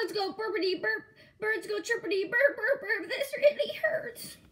Frogs go burpity burp. Birds go chirpity burp burp burp. This really hurts.